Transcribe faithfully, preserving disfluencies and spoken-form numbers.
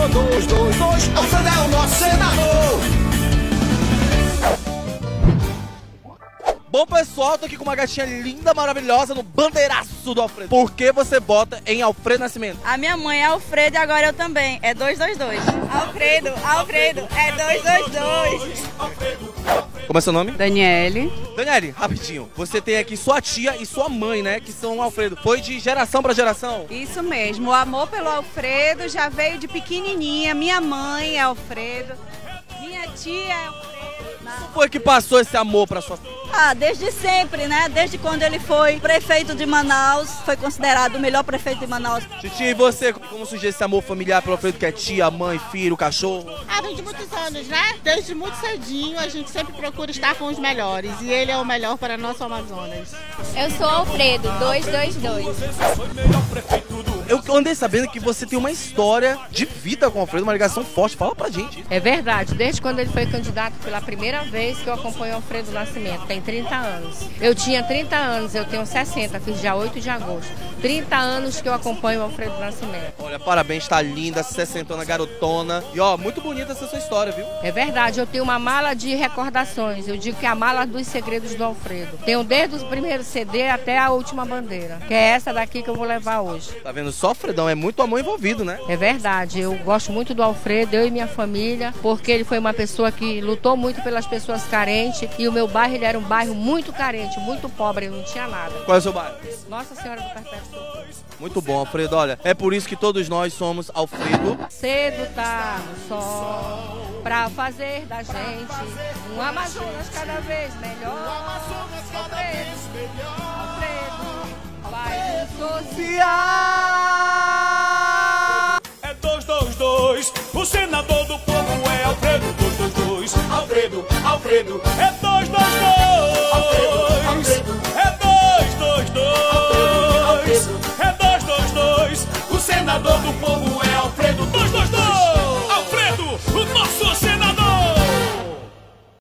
dois, dois, dois. Alfredo é o nosso senador. Bom, pessoal, tô aqui com uma gatinha linda, maravilhosa no bandeiraço do Alfredo. Por que você bota em Alfredo Nascimento? A minha mãe é Alfredo e agora eu também. É dois dois dois. Alfredo, Alfredo, é dois dois dois. Como é seu nome? Daniele. Daniele, rapidinho. Você tem aqui sua tia e sua mãe, né? Que são Alfredo. Foi de geração pra geração? Isso mesmo. O amor pelo Alfredo já veio de pequenininha. Minha mãe é Alfredo. Minha tia é Alfredo. Como foi que passou esse amor pra sua filha? Ah, desde sempre, né? Desde quando ele foi prefeito de Manaus, foi considerado o melhor prefeito de Manaus. Titia, e você? Como surgiu esse amor familiar pelo Alfredo, que é tia, mãe, filho, cachorro? Ah, vem de muitos anos, né? Desde muito cedinho a gente sempre procura estar com os melhores. E ele é o melhor para nosso Amazonas. Eu sou Alfredo, dois dois dois. Eu andei sabendo que você tem uma história de vida com o Alfredo, uma ligação forte. Fala pra gente. É verdade, desde quando ele foi candidato pela primeira vez que eu acompanho o Alfredo Nascimento, tem trinta anos. Eu tinha trinta anos, eu tenho sessenta, fiz dia oito de agosto. trinta anos que eu acompanho o Alfredo Nascimento. Olha, parabéns, tá linda, sessentona, garotona. E ó, muito bonita essa sua história, viu? É verdade, eu tenho uma mala de recordações, eu digo que é a mala dos segredos do Alfredo. Tenho desde o primeiro C D até a última bandeira, que é essa daqui que eu vou levar hoje. Tá vendo só, Fredão? É muito amor envolvido, né? É verdade, eu gosto muito do Alfredo, eu e minha família, porque ele foi uma pessoa que lutou muito pelas pessoas carentes e o meu bairro ele era um bairro muito carente, muito pobre, não tinha nada. Qual é o seu bairro? Nossa Senhora do Perpétuo Socorro. Muito bom, Alfredo. Olha, é por isso que todos nós somos Alfredo. Cedo tá no sol, pra fazer da gente um Amazonas cada vez melhor. Alfredo, Alfredo, vai nos social. É dois, dois, dois. O senador do povo é Alfredo. Dois, dois, dois. Alfredo, Alfredo. É dois, dois, dois. Alfredo, é dois, dois, dois. É dois, dois, dois. O senador do